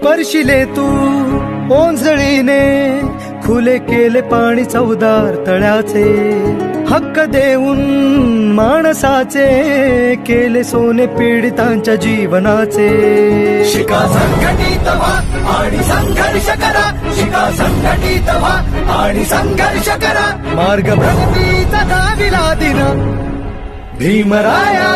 स्पर्शिले तू ओंजळीने, खुले केले पाणी चौदार तळ्याचे, हक्क देऊन माणसाचे, केले सोने पीडितांच्या जीवनाचे। शिका संघटित व्हा आणि संघर्ष करा, शिका संघटित व्हा आणि संघर्ष करा, मार्ग भक्तीचा दाविला दिन भीमराया